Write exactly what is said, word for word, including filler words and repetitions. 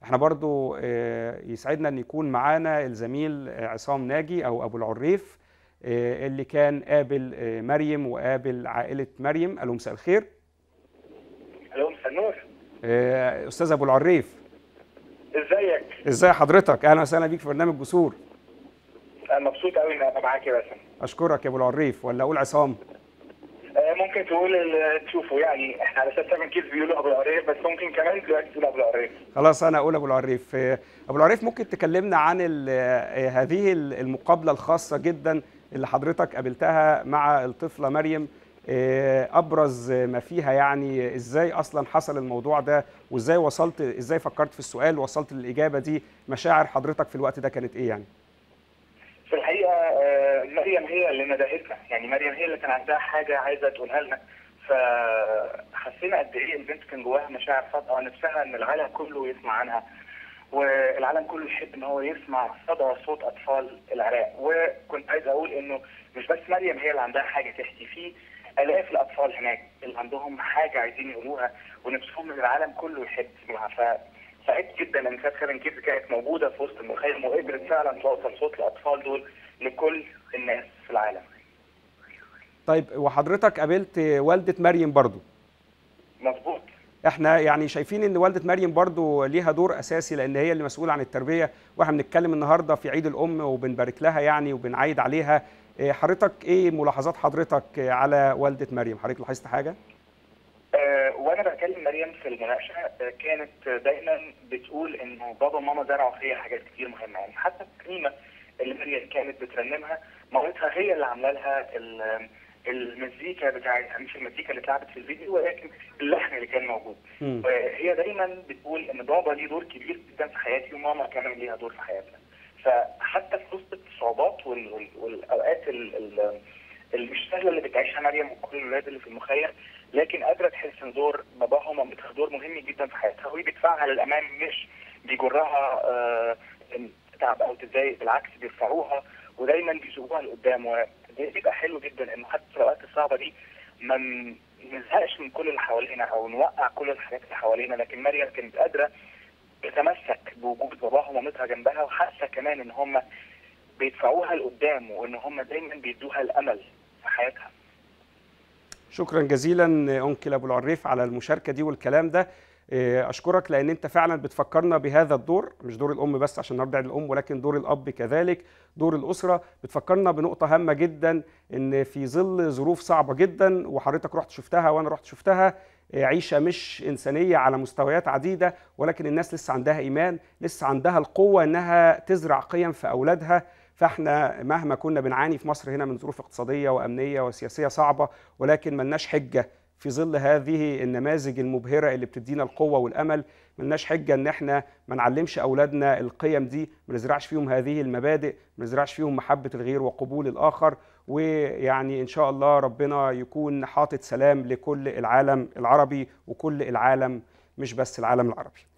احنا برضو يسعدنا ان يكون معانا الزميل عصام ناجي او ابو العريف اللي كان قابل مريم وقابل عائله مريم. الو مساء الخير. الو مساء النور. استاذ ابو العريف، ازيك؟ ازاي حضرتك؟ اهلا وسهلا بيك في برنامج جسور. انا مبسوط قوي ان ابقى معاك يا باسم. اشكرك يا ابو العريف، ولا اقول عصام؟ ممكن تقول اللي تشوفه، يعني احنا على اساس سبعة كيدز بيقولوا ابو العريف، بس ممكن كمان دلوقتي تقول ابو العريف. خلاص انا اقول ابو العريف. ابو العريف، ممكن تكلمنا عن هذه المقابله الخاصه جدا اللي حضرتك قابلتها مع الطفله مريم، ابرز ما فيها، يعني ازاي اصلا حصل الموضوع ده، وازاي وصلت، ازاي فكرت في السؤال ووصلت للاجابه دي؟ مشاعر حضرتك في الوقت ده كانت ايه يعني؟ في الحقيقه مريم هي اللي ندهتنا، يعني مريم هي اللي كان عندها حاجه عايزه تقولها لنا، فحسينا قد ايه البنت كان جواها مشاعر صادقه، نفسها ان العالم كله يسمع عنها، والعالم كله يحب ان هو يسمع صدى صوت اطفال العراق. وكنت عايز اقول انه مش بس مريم هي اللي عندها حاجه تحكي، فيه الاف الاطفال هناك اللي عندهم حاجه عايزين يقولوها ونفسهم ان العالم كله يحب يسمعها. فسعدت جدا ان سات سبعة كيدز كانت موجوده في وسط المخيم وقدرت فعلا توصل صوت الاطفال دول لكل الناس في العالم. طيب، وحضرتك قابلت والده مريم برضو؟ مظبوط. احنا يعني شايفين ان والده مريم برضو ليها دور اساسي، لان هي اللي مسؤوله عن التربيه، واحنا بنتكلم النهارده في عيد الام وبنبارك لها يعني وبنعيد عليها. حضرتك ايه ملاحظات حضرتك على والده مريم؟ حضرتك لاحظت حاجه؟ أه وانا بكلم مريم في المناقشه كانت دايما بتقول انه بابا وماما زرعوا فيا حاجات كتير مهمه، يعني حتى الكلمه اللي مريم كانت بترنمها مامتها هي اللي عامله لها المزيكا بتاعتها، مش المزيكا اللي اتلعبت في الفيديو ولكن اللحن اللي كان موجود. م. وهي دايما بتقول ان بابا ليه دور كبير جدا في حياتي وماما كمان ليها دور في حياتنا. فحتى في وسط الصعوبات والاوقات اللي مش سهله اللي بتعيشها مريم وكل الولاد اللي في المخيم، لكن قادره تحس ان دور باباها ومامتها دور مهم جدا في حياتها، وهي بيدفعها للامام مش بيجرها آه تتعب او تتضايق، بالعكس بيرفعوها ودايما بيزقوها لقدام. وده بيبقى حلو جدا انه حتى في الاوقات الصعبه دي ما نزهقش من كل اللي حوالينا او نوقع كل الحاجات اللي حوالينا، لكن مريم كانت قادره تتمسك بوجود باباها ومامتها جنبها، وحاسه كمان ان هم بيدفعوها لقدام وان هم دايما بيدوها الامل في حياتها. شكرا جزيلا انكل ابو العريف على المشاركه دي والكلام ده. اشكرك لان انت فعلا بتفكرنا بهذا الدور، مش دور الام بس عشان نرضع الام، ولكن دور الاب كذلك، دور الاسره. بتفكرنا بنقطه هامه جدا، ان في ظل ظروف صعبه جدا وحضرتك رحت شفتها وانا رحت شفتها، عيشه مش انسانيه على مستويات عديده، ولكن الناس لسه عندها ايمان، لسه عندها القوه انها تزرع قيم في اولادها. فاحنا مهما كنا بنعاني في مصر هنا من ظروف اقتصاديه وامنيه وسياسيه صعبه، ولكن ملناش حجه في ظل هذه النماذج المبهرة اللي بتدينا القوة والأمل، ملناش حجة ان احنا ما نعلمش أولادنا القيم دي، ما نزرعش فيهم هذه المبادئ، ما نزرعش فيهم محبة الغير وقبول الآخر. ويعني إن شاء الله ربنا يكون حاطط سلام لكل العالم العربي وكل العالم، مش بس العالم العربي.